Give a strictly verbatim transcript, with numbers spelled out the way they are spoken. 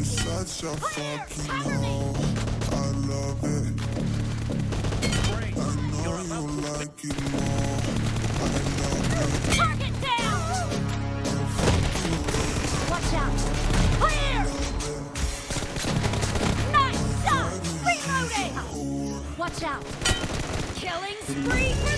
You're such a fucking hoe. I love it. I know you like it more. I love it. Target down! I'll fuck you. Watch out! Clear! Nice shot! Reloading! Watch out! Killing spree!